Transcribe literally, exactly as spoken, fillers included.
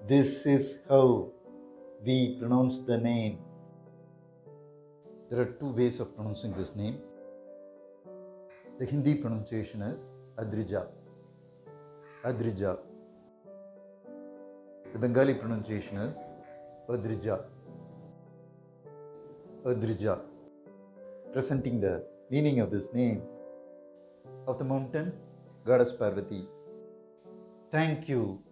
This is how we pronounce the name. There are two ways of pronouncing this name. The Hindi pronunciation is Adrija, Adrija. The Bengali pronunciation is Odrija, Odrija. Presenting the meaning of this name. Of the mountain, goddess Parvati. Thank you.